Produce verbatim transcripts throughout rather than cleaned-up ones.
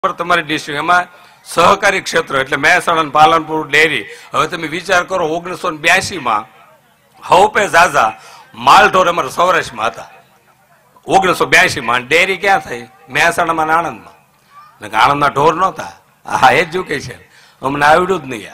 તમારી ડિસ્ટ્રિક્ટ એમાં સહકારી ક્ષેત્ર એટલે મહેસાણા પાલનપુર ડેરી. હવે તમે વિચાર કરો ઓગણીસો ને બ્યાસી માં હવપે ઝાઝા માલઢોર અમારા સૌરાષ્ટ્રમાં હતા ઓગણીસો બ્યાસી માં. ડેરી ક્યાં થઈ? મહેસાણામાં આણંદમાં. આણંદમાં ઢોર નહોતા. હા એજ્યુકેશન અમને આવડ્યું જ નહીં.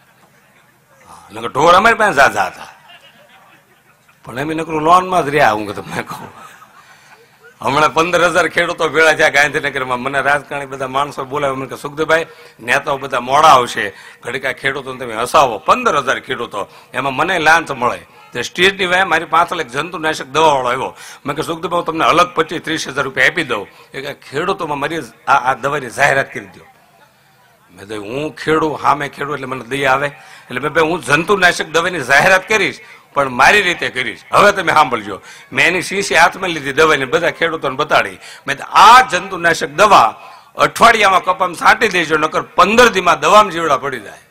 ઢોર અમારી પાસે ઝાઝા હતા પણ એમ નકરું લોન માં જ રહ્યા. હું તમને કહું હમણાં પંદર હજાર ખેડૂતો ભેળા થયા ગાંધીનગરમાં. મને રાજકારણી બધા માણસો બોલાવે મને કે સુખદેવભાઈ નેતાઓ બધા મોડા આવશે ઘડીકા ખેડૂતોને તમે હસાવો. પંદર હજાર ખેડૂતો એમાં મને લાંચ મળે. તે સ્ટેજની વાય મારી પાછળ એક જંતુનાશક દવા વાળો આવ્યો. મેં કે સુખદેવભાઈ તમને અલગ પચીસ ત્રીસ હજાર રૂપિયા આપી દઉં. એ કે ખેડૂતોમાં મારી આ આ દવાની જાહેરાત કરી દો. મેં તો હું ખેડૂ હા મેં ખેડૂ એટલે મને દયા આવે એટલે મેં ભાઈ હું જંતુનાશક દવાની જાહેરાત કરીશ પણ મારી રીતે કરીશ. હવે તમે સાંભળજો. મેં એની શીશી હાથમાં લીધી દવાની બધા ખેડૂતોને બતાડી. મેં આ જંતુનાશક દવા અઠવાડિયામાં કપામાં છાંટી દેજો નકર પંદર દીમાં દવામાં જીવડા પડી જાય.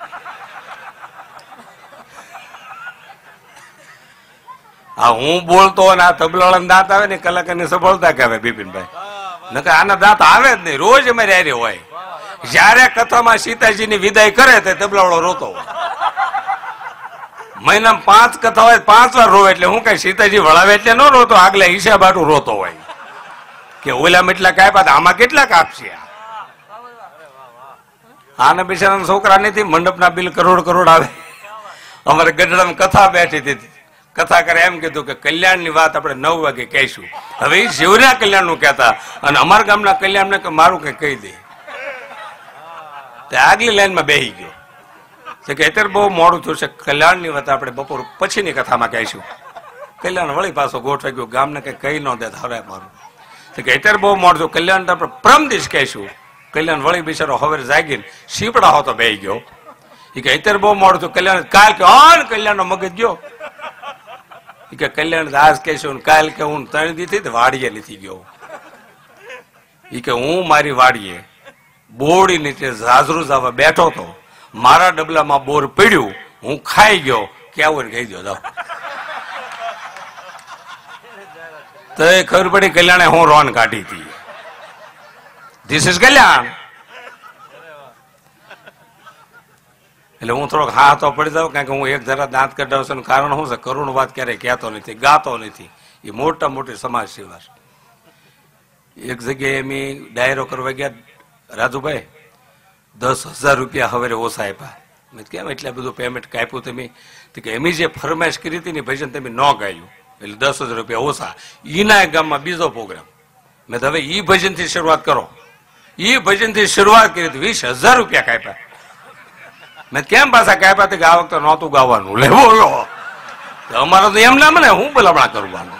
આ હું બોલતો અને આ તબલાળા દાંત આવે ને કલાકારની સફળતા કહેવાય બિપિનભાઈ. નકર આના દાંત આવે જ નહીં. રોજ અમારે હારે હોય. જયારે કથામાં સીતાજીની વિદાય કરે તે તબલાવાળો રોતો હોય. મહિનામાં પાંચ કથા હોય પાંચ વાર રોવે એટલે હું કઈ સીતાજી વળાવે એટલે ન રોતો આગલા હિસાબ આટું રોતો હોય કે ઓલા એટલા કાપ્યા આમાં કેટલા કાપશે. આના બિચારા છોકરા નથી મંડપના બિલ કરોડ કરોડ આવે. અમારે ગઢડામાં કથા બેઠી હતી. કથા કરે એમ કીધું કે કલ્યાણની વાત આપણે નવ વાગે કહીશું. હવે એ શિવના કલ્યાણ નું કહેતા અને અમારા ગામના કલ્યાણ ને મારું કઈ કહી દે. આગલી લાઈનમાં બેસી ગયો કે અત્યારે બહુ મોડું થયું છે. કલ્યાણની વાત આપણે બપોર પછીની કથામાં કહીશું. કલ્યાણ વળી પાછો ગોઠવાઈ ગયો. ગામને કઈ કહી ન દે હવે મારું કે અત્યારે બહુ મોડું થયું. કલ્યાણ આપણે પ્રમ દિવસ કહીશું. કલ્યાણ વળી બિચારો હવે જાગીને શીપડા હોતો બેસી ગયો. એ કે અત્યારે બહુ મોડું થયું. કલ્યાણ કાલ કે હા કલ્યાણ નો મગજ ગયો. એ કે કલ્યાણ આજ કહીશું કાલ કે હું ત્રણ દીધી વાડીએ લીધી ગયો. એ કે હું મારી વાડીએ બોડી નીચે ઝાઝરું જવા બેઠો હતો. મારા ડબલામાં બોર પડ્યું. હું ખાઈ ગયો. કેવું કહી દો જાઓ તો એ ખબર પડી કલ્યાણે હું રોન કાઢી હતી. This is Kalyan. એટલે હું થોડોક હા તો પડી જાઉં કારણ કે હું એક જરા દાંત કઢાવું છું. કારણ શું છે કરુણ વાત ક્યારેય કહેતો નથી ગાતો નથી. એ મોટા મોટી સમાજ સેવા. એક જગ્યાએ એમ ડાયરો કરવા ગયા. રાજુભાઈ દસ હજાર રૂપિયા હવે ઓછા આપ્યા. મેં કેમ એટલા બધું પેમેન્ટ કાપ્યું તમે? કે એમની જે ફરમાઈશ કરી હતી ને ભજન તમે ન ગાયું એટલે દસ હજાર રૂપિયા ઓછા. ઈના ગામમાં બીજો પ્રોગ્રામ. મેં તો હવે ઈ ભજન થી શરૂઆત કરો. ઈ ભજન થી શરૂઆત કરી વીસ હજાર રૂપિયા કાપ્યા. મેં કેમ પાછા કાપ્યા કે આ વખતે નહોતું ગાવાનું. લે બોલો અમારે તો એમ ના મને હું ભલામણા કરવાનું.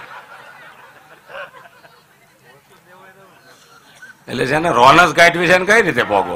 એટલે છે ને રોનસ કાઢવી છે ને કઈ રીતે ભોગો.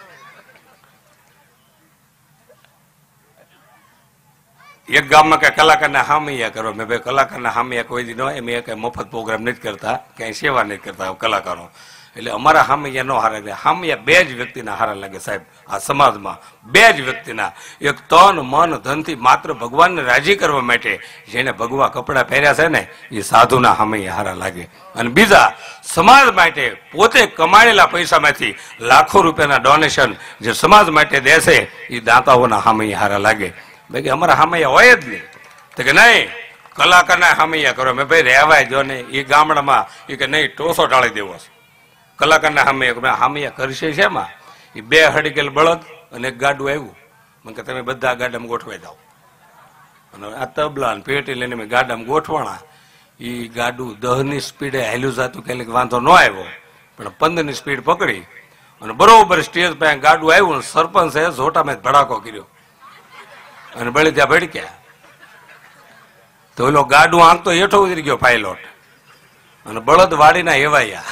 એક ગામમાં કઈ કલાકારના હામૈયા કરો. મેં ભાઈ કલાકારના હામૈયા કોઈ દી ન હોય. મેં કઈ મફત પ્રોગ્રામ નથી કરતા ક્યાંય સેવા નથી કરતા કલાકારો. એટલે અમારા હામૈયા નો હારા લાગે. હામૈયા બે જ વ્યક્તિના હારા લાગે સાહેબ આ સમાજમાં. બે જ વ્યક્તિના. એક તન મન ધનથી માત્ર ભગવાનને રાજી કરવા માટે જેને ભગવા કપડા પહેર્યા છે ને એ સાધુના હામૈયા હારા લાગે. અને બીજા સમાજ માટે પોતે કમાયેલા પૈસામાંથી લાખો રૂપિયાના ડોનેશન જે સમાજ માટે દેશે એ દાતાઓના હામૈયા હારા લાગે. ભાઈ અમારા હામૈયા હોય જ નહીં. તો કે નહીં કલાકારના હામૈયા કરો. મેં ભાઈ રહેવાય જો ને એ ગામડામાં એ કે નહીં ટોસો ટાળી દેવો છે. કલાકારના હામૈયા હામૈયા કરશે છે એમાં એ બે હડીકેલ બળદ અને એક ગાડું આવ્યું. મને કે તમે બધા ગાડામાં ગોઠવાઈ જાઓ. અને આ તબલા પેટી લઈને મેં ગાડામાં ગોઠવાણા. એ ગાડું દહની સ્પીડે હાલ્યું જતું કે વાંધો ન આવ્યો પણ પંદરની સ્પીડ પકડી અને બરોબર સ્ટેજ પાસે ગાડું આવ્યું. સરપંચે ઝોટામાં ભડાકો કર્યો અને બળી ત્યાં ભડક્યા. તો ઓલો ગાડું આંકતો હેઠો ઉતરી ગયો પાયલોટ અને બળદ વાડીના એવાયા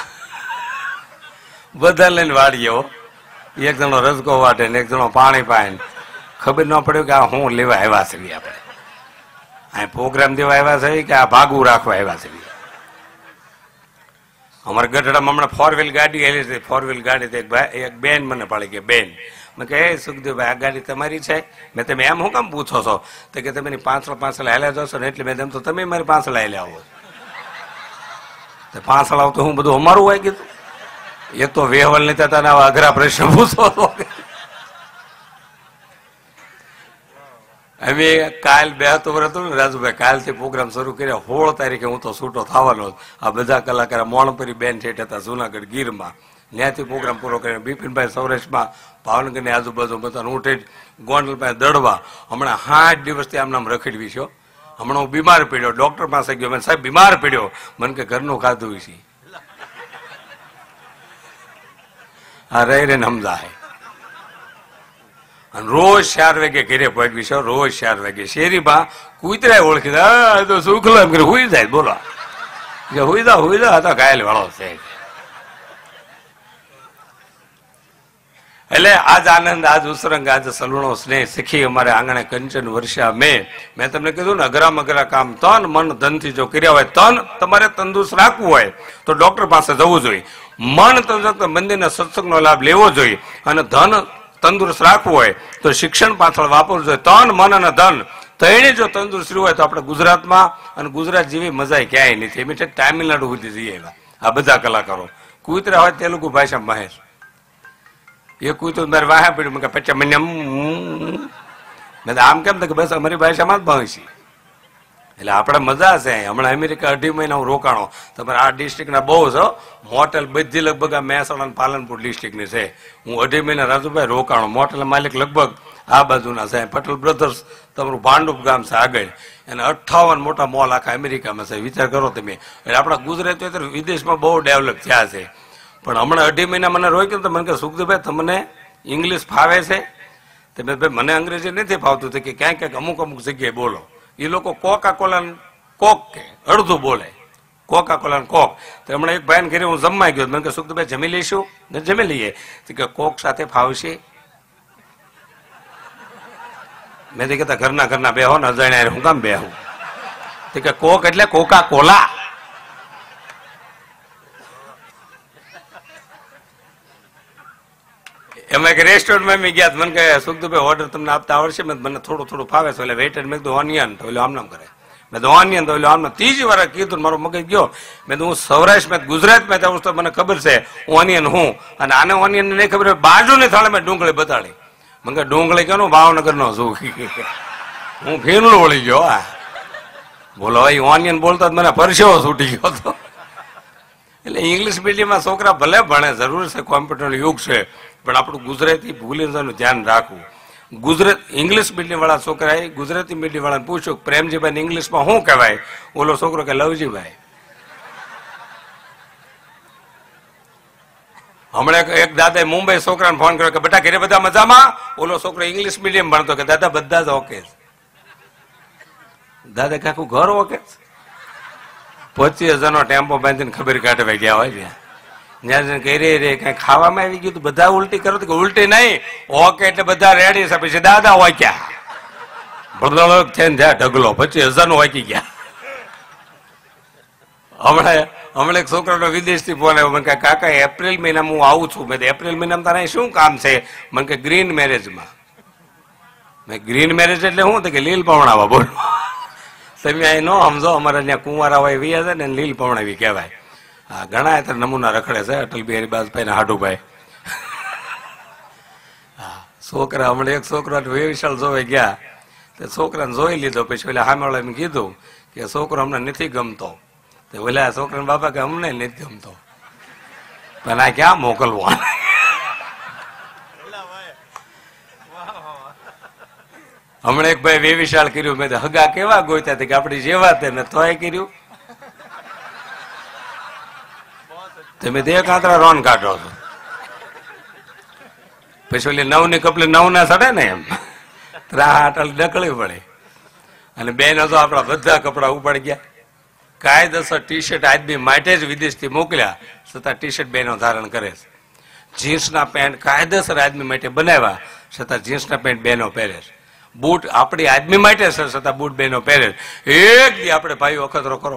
બધા લઈને વાળીઓ. એક જણો રસકો વાટે ને એક જણો પાણી પાય. ખબર ન પડ્યું કે આ હું લેવા આવ્યા છે આપણે આ પ્રોગ્રામ દેવા આવ્યા છે કે આ ભાગું રાખવા આવ્યા છે. અમારા ગઢડામાં હમણાં ફોર વ્હીલ ગાડી આવેલી છે. ફોર વ્હીલ ગાડી એક ભાઈ એક બેન મને પાડી કે બેન. મેં કહે સુખદેવભાઈ આ ગાડી તમારી છે? મેં તમે એમ હું કેમ પૂછો છો? તો કે તમે પાંચસો પાંચસો હાલ્યા જશો ને એટલે મેં તેમ તો તમે મારી પાંચસો હાલ્યા આવો. પાંચસો લાવ તો હું બધું અમારું હોય કીધું એક તો વેહવલ નહીં થતા અઘરા પ્રશ્ન પૂછો તો અમે કાલ બે હતું હતું ને રાજુભાઈ, કાલથી પ્રોગ્રામ શરૂ કર્યા. સોળ તારીખે હું તો છૂટો થવાનો જ. આ બધા કલાકાર મોણપરી બેન ઠેઠ હતા જુનાગઢ ગીરમાં, ત્યાંથી પ્રોગ્રામ પૂરો કર્યો. બિપિનભાઈ સૌરાષ્ટ્રમાં ભાવનગરની આજુબાજુ બધા, હું ઠેઠ ગોંડલ પાસે દડવા. હમણાં આઠ દિવસથી આમ નામ રખડવી છો. હમણાં હું બીમાર પડ્યો, ડોક્ટર પાસે ગયો, મને સાહેબ બીમાર પડ્યો, મને કે ઘરનું ખાધું છે. આ રહી રહીને સમજાય. અને રોજ ચાર વાગે ઘરે પહોંચવી છે, રોજ ચાર વાગે શેરીમાં કૂતરા ઓળખી તો સુખલો એમ કરી હુઈ જાય. બોલો કે હુઈ દા હુઈ દા તો ઘાયલ વાળો છે. એટલે આજ આનંદ, આજ ઉસરંગ, આજ સલુણો સ્નેહ શીખી અમારે આંગણે કંચન વર્ષા મેં મેં તમને કીધું ને, અઘરા મઘરા કામ તન મન ધનથી જો કર્યા હોય, તન તમારે તંદુરસ્ત રાખવું હોય તો ડોક્ટર પાસે જવું જોઈએ. મન તંદુરસ્ત મંદિરના સત્સંગનો લાભ લેવો જોઈએ. અને ધન તંદુરસ્ત રાખવું હોય તો શિક્ષણ પાછળ વાપરવું જોઈએ. તન મન અને ધન ત્રણે જો તંદુરસ્ત હોય તો આપણે ગુજરાતમાં અને ગુજરાત જેવી મજા ક્યાંય નથી. એમ તામિલનાડુ સુધી જઈએ આ બધા કલાકારો. કૂતરા હોય તેલુગુ ભાષામાં મહેશ, એ કૂતરું મારે વાહા પડ્યું, મેં પચ્ચા મને મેં આમ કેમ કે બસ અમારી ભાષામાં જ ભણી. એટલે આપણે મજા છે. હમણાં અમેરિકા અઢી મહિના હું રોકાણો. તમારે આ ડિસ્ટ્રિક્ટના બહુ છો મોટેલ, બધી લગભગ આ મહેસાણા અને પાલનપુર ડિસ્ટ્રિક્ટની છે. હું અઢી મહિના રાજુભાઈ રોકાણો. મોટેલ માલિક લગભગ આ બાજુના છે, પટેલ બ્રધર્સ તમારું ભાંડુપ ગામ છે આગળ, અને અઠ્ઠાવન મોટા મોલ આખા અમેરિકામાં છે. વિચાર કરો તમે. એટલે આપણા ગુજરાતીઓ અત્યારે વિદેશમાં બહુ ડેવલપ થયા છે. પણ હમણાં અઢી મહિના મને રોક્યો તો મને કે સુખદેવભાઈ તમને ઇંગ્લિશ ફાવે છે? તો મેં ભાઈ મને અંગ્રેજી નથી ફાવતું. કે ક્યાંક ક્યાંક અમુક અમુક જગ્યાએ બોલો. એ લોકો કોકા કોલા કોક કે અડધું બોલે, કોકા કોલા કોક. તો હમણાં એક ભાઈને ઘરે હું જમવા ગયો, મને કે સુખદેવભાઈ જમી લઈશું ને? જમી લઈએ. કે કોક સાથે ફાવશે? મેં તો કહેતા ઘરના ઘરના બેહો ને અજાણ્યા હું કામ બેહું? કે કોક એટલે કોકા કોલા. એમાં એક રેસ્ટોરન્ટમાં મેં ગયા, મને કહે સુખદુભાઈ ઓર્ડર તમને આપતા આવડશે? મને થોડું થોડું ફાવે છે. એટલે વેઇટર મેં કીધું ઓનિયન, તો એટલે આમ નામ કરે. મેં તો ઓનિયન, તો એટલે આમ ત્રીજી વાર કીધું, મારો મગજ ગયો. મેં તો હું સૌરાષ્ટ્રમાં ગુજરાતમાં જાઉં તો મને ખબર છે ઓનિયન હું, અને આને ઓનિયન નહીં ખબર હોય. બાજુની થાળે મેં ડુંગળી બતાડી. મને કહે ડુંગળી કેનું ભાવનગર નો શું? હું ફીરલું વળી ગયો. આ બોલો ભાઈ, ઓનિયન બોલતા મને પરસેવો છૂટી ગયો હતો. એટલે ઇંગ્લિશ મીડિયમમાં છોકરા ભલે ભણે, જરૂર છે, કોમ્પ્યુટર યુગ છે, પણ આપણું ગુજરાતી ભૂલી જવાનું ધ્યાન રાખવું. ગુજરાત ઇંગ્લિશ મીડિયમ વાળા છોકરાએ ગુજરાતી મીડિયમ વાળાને પૂછ્યું પ્રેમજીભાઈ ઇંગ્લિશમાં શું કહેવાય? ઓલો છોકરો કે લવજીભાઈ. હમણાં એક દાદાએ મુંબઈ છોકરાને ફોન કર્યો કે બેટા ઘરે બધા મજામાં? ઓલો છોકરો ઇંગ્લિશ મીડિયમ ભણતો કે દાદા બધા જ ઓકે. દાદા કે આખું ઘર ઓકે? પચીસ હજારનો ટેમ્પો બાંધીને ખબર કાઢવા ગયા હોય ત્યાં. ત્યાં કહી રે રે કઈ ખાવામાં આવી ગયું તો બધા ઉલટી કરો તો કે ઉલટી નહીં, ઓકે એટલે બધા રેડી છે. પછી દાદા હોય ક્યાં ભડદળ થઈને ત્યાં ઢગલો પચીસ હજાર નો વાંકી ગયા. હમણાં હમણાં એક છોકરાનો વિદેશથી ફોન આવ્યો. મને કહે કાકા એપ્રિલ મહિનામાં હું આવું છું. મેં એપ્રિલ મહિનામાં તારે શું કામ છે? મને કે ગ્રીન મેરેજમાં. મેં ગ્રીન મેરેજ એટલે શું? કે લીલ પવણાવા. બોલો તમે અહીં ન સમજો, અમારે ત્યાં કુંવારા હોય વી છે ને લીલ પવણાવી કહેવાય. હા, ઘણા અત્યારે નમૂના રખડે છે, અટલ બિહારી વાજપેયી ને હાડુભાઈ. હા, છોકરા હમણાં એક છોકરા વિશાળ જોવે ગયા, તો છોકરાને જોઈ લીધો. પછી ઓલા સામે વાળા એમ કીધું કે છોકરો અમને નથી ગમતો. તો ઓલા છોકરાના બાપા કે અમને નથી ગમતો, પણ આ ક્યાં મોકલવો? હમણાં એક ભાઈ વેવિશાળ કર્યું. મેં હગા કેવા ગોત્યા કે આપડી જેવા તે મેં તોય કર્યું. તમે દે કાંતરા રોન કાઢો છો. પછી ઓલી નવ ની કપલી નવ ના સડે ને એમ ત્રાટલ ડકળી પડે. અને બેન તો આપણા બધા કપડા ઉપાડી ગયા. કાયદેસર ટી શર્ટ આદમી માટે જ વિદેશથી મોકલ્યા, છતાં ટી શર્ટ બહેનો ધારણ કરે છે. જીન્સના પેન્ટ કાયદેસર આદમી માટે બનાવ્યા, છતાં જીન્સના પેન્ટ બહેનો પહેરે છે. બૂટ આપણી આદમી માટે છે, છતાં બૂટ બહેનો પહેરે છે. એક દી આપણે ભાઈ અખતરો કરો.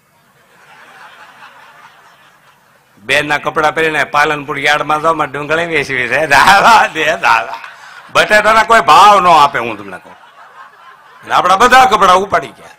બેન ના કપડા પહેરીને પાલનપુર યાર્ડમાં જાવ, ડુંગળી વેચવી છે. દાદા દે દાદા, બટાટાના કોઈ ભાવ ન આપે. હું તમને કહું, આપણા બધા કપડા ઉપાડી ગયા.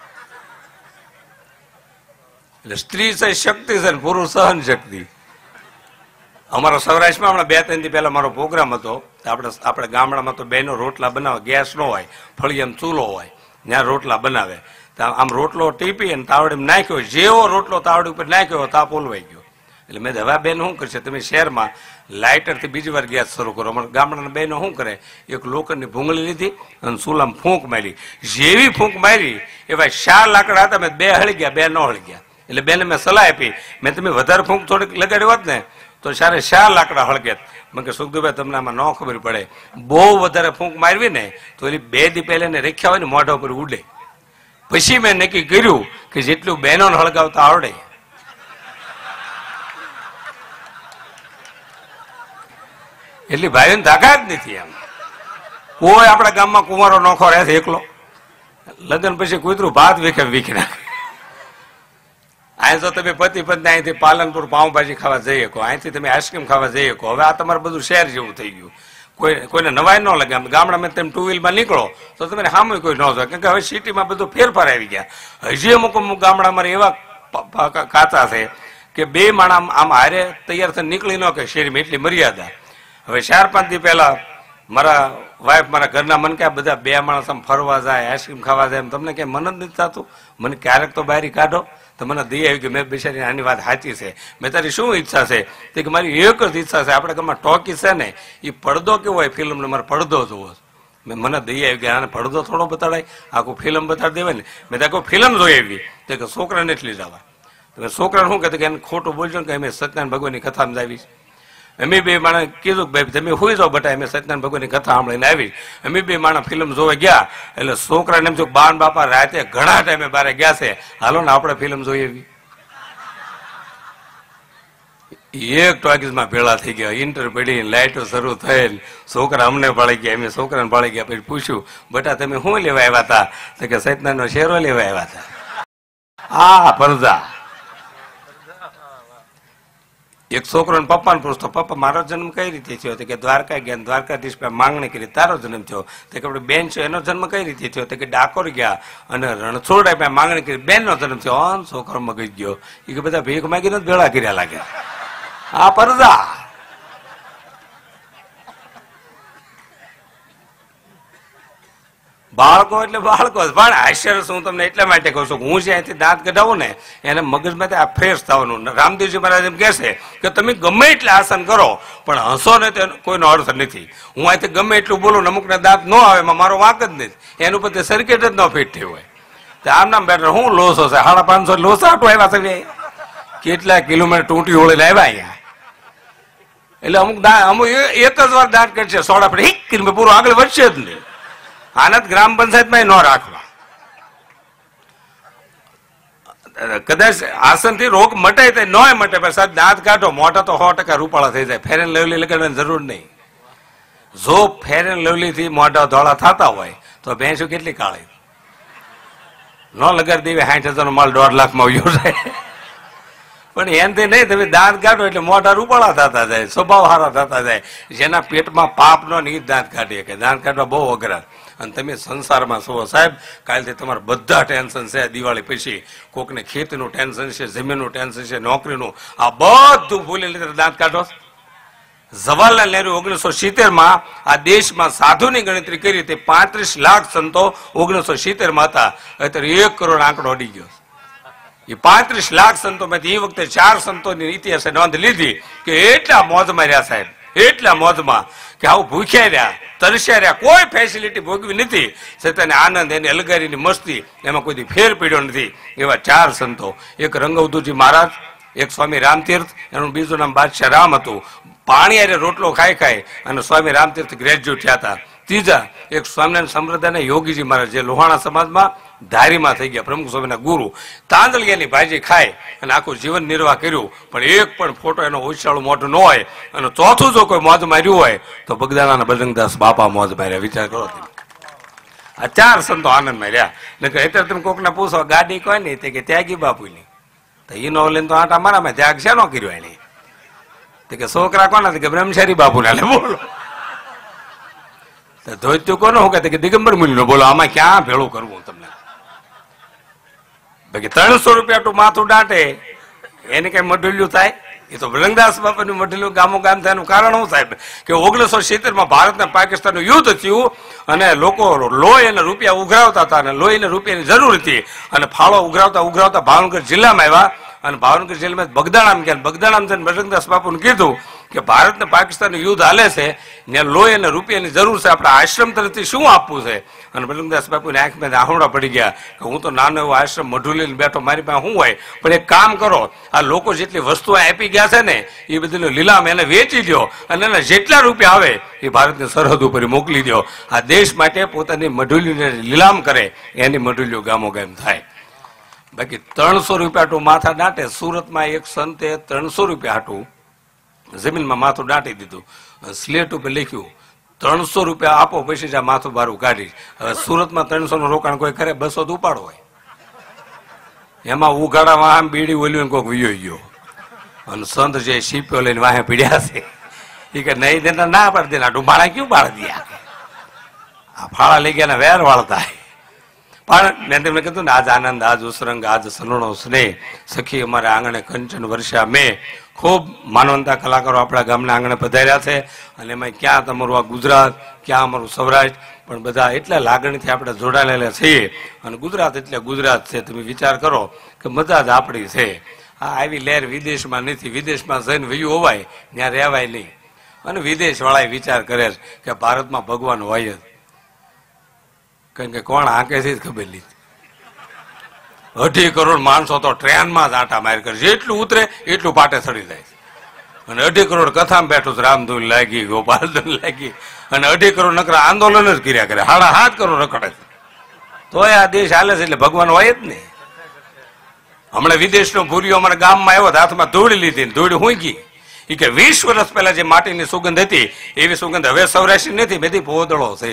એટલે સ્ત્રી છે શક્તિ છે, પુરુષ સહન શક્તિ. અમારો સૌરાષ્ટ્રમાં હમણાં બે ત્રણ દી પહેલા મારો પ્રોગ્રામ હતો. આપણે આપણે ગામડામાં તો બેનો રોટલા બનાવે, ગેસ ન હોય, ફળિયામ ચૂલો હોય, ત્યાં રોટલા બનાવે. આમ રોટલો ટીપી અને તાવડીમાં નાખ્યો, જેવો રોટલો તાવડી ઉપર નાખ્યો તાપ ઓલવાઈ ગયો. એટલે મેં હવે બેન શું કરશે, તમે શહેરમાં લાઇટરથી બીજી વાર ગેસ શરૂ કરો. અમારા ગામડાના બહેનો શું કરે, એક લોખંડની ભૂંગળી લીધી અને ચૂલામાં ફૂંક મારી. જેવી ફૂંક મારી એવા ચાર લાકડા હતા, મેં બે હળી ગયા, બે ન હળી ગયા. એટલે બેને મેં સલાહ આપી, મેં તમે વધારે ફૂંક થોડીક લગાડી હોત ને તો સારે ચાર લાકડા હળગેત. મને કે સુખદુભાઈ તમને આમાં ન ખબર પડે, બહુ વધારે ફૂંક મારવી ને તો એની બે દી પહેલા ને રેખ્યા હોય ને મોઢા ઉપર ઉડે. પછી મેં નક્કી કર્યું કે જેટલું બહેનોને હળગાવતા આવડે એટલી ભાઈઓને તાકાત નથી. એમ કોઈ આપણા ગામમાં કુંવારો નોખો રહે છે એકલો, લગ્ન પછી કૂતરું ભાત વીખે વીખી નાખે. અહીં તો તમે પતિ પત્ની અહીંથી પાલનપુર પાઉંભાજી ખાવા જઈ શકો, અહીંથી તમે આઈસ્ક્રીમ ખાવા જઈ શકો. હવે આ તમારે બધું શહેર જેવું થઈ ગયું, કોઈ કોઈને નવાઈ ન લાગે. ગામડામાં તમે ટુ વ્હીલમાં નીકળો તો તમે સામે કોઈ ન જોય, કારણ કે હવે સિટીમાં બધું ફેરફાર આવી ગયા. હજી અમુક અમુક ગામડામાં એવા કાચા છે કે બે માણસ આમ હારે તૈયાર થઈને નીકળી ન કે શેરીમાં, એટલી મર્યાદા. હવે ચાર પાંચ દી પહેલા મારા વાઈફ મારા ઘરના મને ક્યાં બધા બે માણસ આમ ફરવા જાય, આઈસ્ક્રીમ ખાવા જાય, તમને ક્યાંય મન જ નથી થતું. મને ક્યારેક તો બહાર કાઢો તો મને દઈ આવી કે મેં બિચારી આની વાત સાચી છે. મેં તારી શું ઈચ્છા છે? તે કે મારી એક જ ઈચ્છા છે, આપણે ઘરમાં ટોકી છે ને એ પડદો કેવો હોય ફિલ્મને, મારે પડદો જોવો. મેં મને દઈ આવી કે આને પડદો થોડો બતાડાય, આખું ફિલ્મ બતાડી દેવાય ને. મેં આખું ફિલ્મ જોઈ આવી તે કે છોકરાને એટલી જવા. તમે છોકરાને શું કહેતું કે એને ખોટું બોલજો ને કે અમે સત્યનારાયણ ભગવાનની કથામાં જ આવીશ. અમે બે માણસ કીધું કે ભાઈ તમે હોઈ જાઓ બટા, અમે સત્યનારાયણ ભગવાનની કથા સાંભળીને આવી. અમે બે માણસ ફિલ્મ જોવા ગયા એટલે છોકરાને એમ થયું બાન બાપા રાતે ઘણા ટાઈમે બારે ગયા છે, હાલો ને આપણે ફિલ્મ જોઈ આવી. એક ટોકીઝમાં ભેળા થઈ ગયા, ઇન્ટર પડી, લાઇટો શરૂ થઈ, છોકરા અમને ભાળી ગયા, અમે છોકરાને ભાળી ગયા. પછી પૂછ્યું બટા તમે શું લેવા આવ્યા હતા? તો કે સત્યનારાયણનો શેરો લેવા આવ્યા હતા. આ પરદા. એક છોકરો ને પપ્પાને પૂછતો, પપ્પા મારો જન્મ કઈ રીતે થયો? કે દ્વારકા ગયા, દ્વારકાધીશ માંગણી કરી, તારો જન્મ થયો. તો કે બેન છે એનો જન્મ કઈ રીતે થયો? તો કે ડાકોર ગયા અને રણછોડ આપ્યા, માંગણી કરી, બેન નો જન્મ થયો. છોકરો મગજ ગયો, એ કે બધા ભેગ માગીને જ ભેળા કર્યા લાગે. આ પરદા. બાળકો એટલે બાળકો. પણ આશ્ચર્ય હું તમને એટલા માટે કહું છું, હું જ્યાંથી દાંત કઢાવું ને એને મગજમાંથી આ ફ્રેશ થવાનું. રામદેવજી મહારાજ એમ કહેશે કે તમે ગમે એટલે આસન કરો પણ હસો ને તેનો કોઈનો અર્થ નથી. હું અહીંથી ગમે એટલું બોલું, અમુકને દાંત ન આવે, એમાં મારો વાંક જ નથી. એનું પછી સર્કિટ જ ન ફિટ થયું હોય તો આમ નામ બેટર હું લોસો છે, સાડા પાંચસો લોસા આટો આવ્યા છે, કેટલા કિલોમીટર ટૂંટી ઓળીને આવ્યા અહીંયા. એટલે અમુક દાંત અમુક એક જ વાર દાંત કરશે, સોડા આપણે હિક કરીને પૂરું આગળ વધશે જ નહીં. આનંદ ગ્રામ પંચાયતમાં ન રાખવા. કદાચ આસન થી રોગ મટાય તો ન મટે, પણ સાહેબ દાંત કાઢો, મોટા તો સો ટકા રૂપાળા થઈ જાય. ફેર એન્ડ લવલી લગાડવાની જરૂર નહીં. જો ફેર એન્ડ લવલી થી મોઢા ધોળા થતા હોય તો ભેંસો કેટલી કાળી. ન લગાડી દેવી સાઠ હજાર નો માલ દોઢ લાખ માં આવ્યો જાય. પણ એનથી નહીં, તમે દાંત કાઢો એટલે મોઢા રૂપાળા થતા જાય, સ્વભાવ સારા થતા જાય. જેના પેટમાં પાપ નો નહીં દાંત કાઢીએ કે દાંત કાઢવા બહુ અઘરા. અને તમે સંસારમાં છો સાહેબ, કાલથી તમારા બધા ટેન્શન છે. દિવાળી પછી કોકને ખેતીનું ટેન્શન છે, જમીનનું ટેન્શન છે, નોકરીનું, આ બધું ભૂલી લીધે દાંત કાઢો. જવાહરલાલ નહેરુ ઓગણીસો સિત્તેર માં આ દેશમાં સાધુની ગણતરી કરી હતી, પાંત્રીસ લાખ સંતો ઓગણીસો સિત્તેર માં હતા. અત્યારે એક કરોડ આંકડો અડી ગયો. એ પાંત્રીસ લાખ સંતો માંથી એ વખતે ચાર સંતોની ઇતિહાસે નોંધ લીધી કે એટલા મોજમાં રહ્યા સાહેબ, એટલા મોજમાં કે આવું ભૂખ્યા રહ્યા, તરસ્યા રહ્યા, કોઈ ફેસિલિટી ભોગવી નથી, છતાં આનંદ એની અલગારીની મસ્તી એમાં કોઈ ફેર પડ્યો નથી. એવા ચાર સંતો, એક રંગવધુજી મહારાજ, એક સ્વામી રામતીર્થ, એનું બીજું નામ બાદશાહ રામ હતું. પાણી અરે રોટલો ખાઈ ખાઈ અને સ્વામી રામતીર્થ ગ્રેજ્યુએટ થયા હતા. ત્રીજા એક સ્વામિનારાયણ સંપ્રદાયના યોગીજી મહારાજ, જે લોહાણા સમાજમાં ધારીમાં થઈ ગયા, પ્રમુખ સ્વામીના ગુરુ. તાંદળિયાની ભાજી ખાય અને આખું જીવન નિર્વાહ કર્યું, પણ એક પણ ફોટો એનો ઉછાળું મોઢું ન હોય. અને ચોથું જો કોઈ મોજ માર્યું હોય તો બગદાણાના બજરંગદાસ બાપા મોજ માર્યા. વિચાર કરો તમે, આ ચાર સંતો આનંદ માર્યા. અત્યારે તમે કોકને પૂછો ગાડી કોઈ નહીં, તે કે ત્યાગી બાપુની, તો એનો લઈને તો આટા મારામાં ત્યાગ શેનો કર્યો એને? તે કે છોકરા કોના? કે બ્રહ્મચારી બાપુના. એટલે બોલો ધોત્યું કોનો? હું કે દિગંબર મુનિ નો. બોલો આમાં ક્યાં ભેળું કરવું તમને? બાકી ત્રણસો રૂપિયા તું માથું દાંટે એને કઈ મઢુલ્યું થાય? એ તો બજરંગદાસ બાપાનું મઢેલું ગામો ગામ થયાનું કારણ શું સાહેબ કે ઓગણીસો સિત્તેર માં ભારત અને પાકિસ્તાનનું યુદ્ધ થયું અને લોકો લોહી અને રૂપિયા ઉઘરાવતા હતા અને લોહી અને રૂપિયાની જરૂર હતી અને ફાળો ઉઘરાવતા ઉઘરાવતા ભાવનગર જિલ્લામાં આવ્યા અને ભાવનગર જિલ્લામાં બગદાણામ ગયા. બગદાણામ જઈને બજરંગદાસ બાપુને કીધું કે ભારત ને પાકિસ્તાનનું યુદ્ધ હાલે છે ને લોહી અને રૂપિયાની જરૂર છે, આપણા આશ્રમ તરફથી શું આપવું છે? અને બજરંગદાસ બાપુની આંખમાં આહોડા પડી ગયા કે હું તો નાનો એવો આશ્રમ મઢું લઈને બેઠો, મારી પાસે શું હોય? પણ એક કામ કરો, આ લોકો જેટલી વસ્તુઓ આપી ગયા છે ને એ બધીનો લીલામ એને વેચી દો અને એના જેટલા રૂપિયા આવે એ ભારતની સરહદ ઉપર મોકલી દો. આ દેશ માટે પોતાની મઢુલીને લીલામ કરે, એની મઢુલીઓ ગામો ગામ થાય. બાકી ત્રણસો રૂપિયા ટુ માથા દાંટે. સુરતમાં એક સંતે ત્રણસો રૂપિયા હાટું જમીનમાં માથું દાંટી દીધું, સ્લેટ ઉપર લખ્યું ત્રણસો રૂપિયા આપો પછી જ આ માથું બારું કાઢીશ. હવે સુરતમાં ત્રણસો નું રોકાણ કોઈ કરે, બસો તો ઉપાડો હોય, એમાં ઉઘાડા વાહન બીડી ઓલ્યું કોઈક વિયો ગયો અને સંત જે શીપ્યો લઈને વાહે પીડ્યા છે એ કે નહીં દેના ના પાડી દેના ડુંબાળા ક્યું પાડી દિયા, આ ફાળા લઈ ગયા વેર વાળતા. પણ મેં તમને કીધું ને આજ આનંદ, આજ ઉસરંગ, આજ સલોણો સ્નેહ, સખી અમારા આંગણે કંચન વર્ષા મેં. ખૂબ માનવંતા કલાકારો આપણા ગામના આંગણે પધાર્યા છે અને એમાં ક્યાં તમારું આ ગુજરાત, ક્યાં અમારું સૌરાષ્ટ્ર, પણ બધા એટલા લાગણીથી આપણે જોડાયેલા છીએ અને ગુજરાત એટલે ગુજરાત છે. તમે વિચાર કરો કે મજા જ આપણી છે. આ આવી લહેર વિદેશમાં નથી, વિદેશમાં જઈને વયું હોવાય ત્યાં રહેવાય નહીં. અને વિદેશ વાળા વિચાર કરે કે ભારતમાં ભગવાન હોય જ, કારણ કે કોણ હાંકે છે ખબર નથી. અઢી કરોડ માણસો તો ટ્રેનમાં જ આંટા માર કરે, જેટલું ઉતરે એટલું પાટે ચડી જાય અને અઢી કરોડ કથામાં બેઠું રામધૂન લાગી, ગોપાલધૂન લાગી અને અઢી કરોડ નકરા આંદોલન જ કર્યા કરે, સાડા સાત કરોડ રખડે છે. તોય આ દેશ હાલે છે એટલે ભગવાન હોય જ ને. હમણાં વિદેશનો ભૂરીઓ અમારા ગામમાં આવ્યો, હાથમાં ધૂળી લીધી, ધૂળી હુંકી. એ કે વીસ વર્ષ પહેલા જે માટીની સુગંધ હતી એવી સુગંધ હવે સૌરાષ્ટ્ર નથી, બધી પોદળો છે.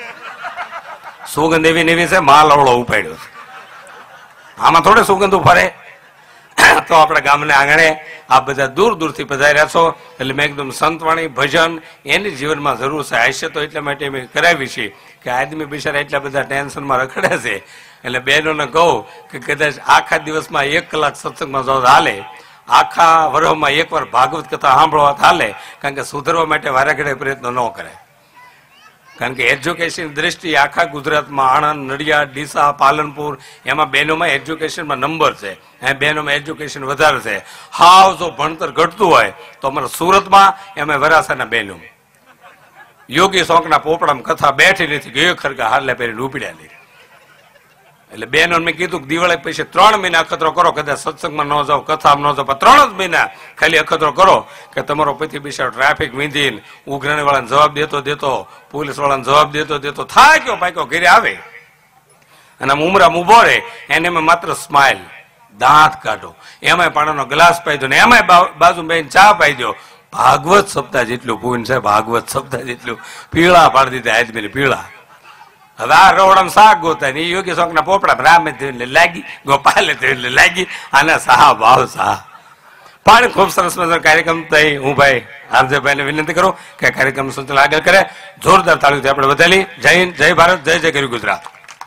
સુગંધ એવી ને એવી છે, માલ અવળો ઉપાડ્યો છે. આમાં થોડે સુગંધ ફરે. તો આપણા ગામને આંગણે આ બધા દૂર દૂરથી પધાર્યા છો એટલે મેં એકદમ સંતવાણી ભજન એની જીવનમાં જરૂર છે. હાસ્ય તો એટલા માટે મેં કરાવી છે કે આદમી બિચારા એટલા બધા ટેન્શનમાં રખડે છે. એટલે બહેનોને કહું કે કદાચ આખા દિવસમાં એક કલાક સત્સંગમાં જાવ હાલે, આખા વર્ષમાં એકવાર ભાગવત કથા સાંભળવા હાલે, કારણ કે સુધરવા માટે વારેઘડે પ્રયત્ન ન કરે. કારણ કે એજ્યુકેશન દ્રષ્ટિએ આખા ગુજરાતમાં આણંદ, નડિયાદ, ડીસા, પાલનપુર એમાં બહેનોમાં એજ્યુકેશનમાં નંબર છે, એ બહેનોમાં એજ્યુકેશન વધારે છે. હાવ જો ભણતર ઘટતું હોય તો અમારા સુરતમાં એમાં વરાસાના બહેનો યોગી શોકના પોપડામાં કથા બેઠી નથી કે એક ખરગા હાલે પહેરીને ઉપડ્યા નહીં. એટલે બહેનો મેં કીધું કે દિવાળી પછી ત્રણ મહિના અખતરો કરો, કદાચ સત્સંગમાં ન જાઓ, કથામાં ન જાઓ, પણ ત્રણ જ મહિના ખાલી અખતરો કરો કે તમારો પતિ બિચારો ટ્રાફિક વીંધીને ઉઘરાણી વાળાને જવાબ દેતો દેતો, પોલીસ વાળાને જવાબ દેતો દેતો થાક્યો પાક્યો ઘરે આવે અને આમ ઉમરા ઉભો રહે, એને મેં માત્ર સ્માઇલ, દાંત કાઢો, એમાંય પાણીનો ગ્લાસ પાઈ દો ને એમાંય બાજુ બેન ચા પાઈ દો. ભાગવત સપ્તાહ જેટલું પૂન છે, ભાગવત સપ્તાહ જેટલું પીળા પાડી દીધા આદમીને પીળા. હવે આ રોવડામાં શાક ગોતા ને યોગી શોકના પોપડા રામે લાગી, ગોપાલે લાગી, આના સાહા ભાવ સાહ. પણ ખૂબ સરસ મજાનો કાર્યક્રમ થઈ. હું ભાઈ આરજેભાઈને વિનંતી કરું કે કાર્યક્રમ સંચાલન આગળ કરે. જોરદાર તાળીઓથી આપણે વધારી. જય હિન્દ, જય ભારત, જય જય કરી ગુજરાત.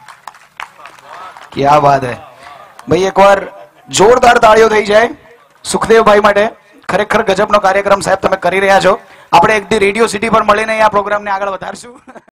ક્યા વાત હે ભાઈ, એકવાર જોરદાર તાળીઓ થઈ જાય સુખદેવભાઈ માટે. ખરેખર ગજબનો કાર્યક્રમ સાહેબ તમે કરી રહ્યા છો. આપણે એક દી રેડિયો સિટી પર મળીને આ પ્રોગ્રામને આગળ વધારશું.